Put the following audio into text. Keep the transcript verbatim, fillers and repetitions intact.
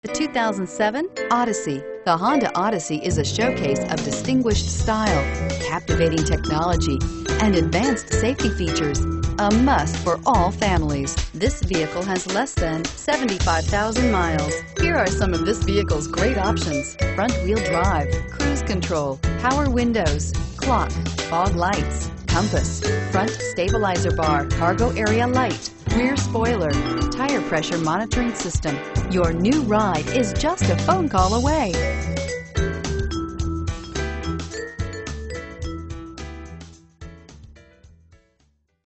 The two thousand seven Odyssey. The Honda Odyssey is a showcase of distinguished style, captivating technology, and advanced safety features. A must for all families. This vehicle has less than seventy-five thousand miles. Here are some of this vehicle's great options: front-wheel drive, cruise control, power windows, clock, fog lights, compass, front stabilizer bar, cargo area light, rear spoiler, tire pressure monitoring system. Your new ride is just a phone call away.